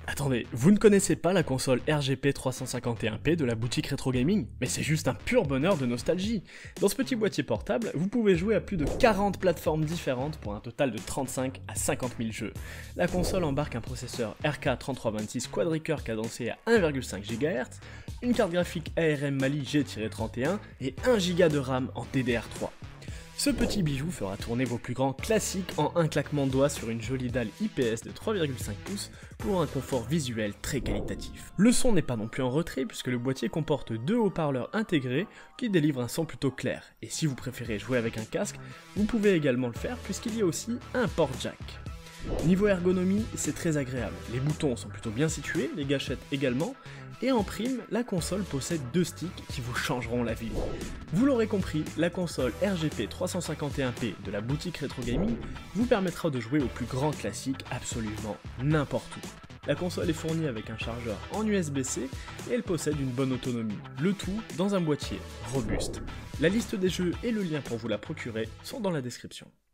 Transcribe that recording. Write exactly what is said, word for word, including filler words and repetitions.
Attendez, vous ne connaissez pas la console R G P trois cent cinquante et un P de la boutique Retro Gaming? Mais c'est juste un pur bonheur de nostalgie. Dans ce petit boîtier portable, vous pouvez jouer à plus de quarante plateformes différentes pour un total de trente-cinq à cinquante mille jeux. La console embarque un processeur R K trente-trois vingt-six quadricœur cadencé à un virgule cinq gigahertz, une carte graphique A R M Mali G trente et un et un giga de RAM en D D R trois. Ce petit bijou fera tourner vos plus grands classiques en un claquement de doigts sur une jolie dalle I P S de trois virgule cinq pouces pour un confort visuel très qualitatif. Le son n'est pas non plus en retrait puisque le boîtier comporte deux haut-parleurs intégrés qui délivrent un son plutôt clair. Et si vous préférez jouer avec un casque, vous pouvez également le faire puisqu'il y a aussi un port jack. Niveau ergonomie, c'est très agréable. Les boutons sont plutôt bien situés, les gâchettes également, et en prime, la console possède deux sticks qui vous changeront la vie. Vous l'aurez compris, la console R G P trois cent cinquante et un P de la boutique Retro Gaming vous permettra de jouer aux plus grands classiques absolument n'importe où. La console est fournie avec un chargeur en U S B C et elle possède une bonne autonomie, le tout dans un boîtier robuste. La liste des jeux et le lien pour vous la procurer sont dans la description.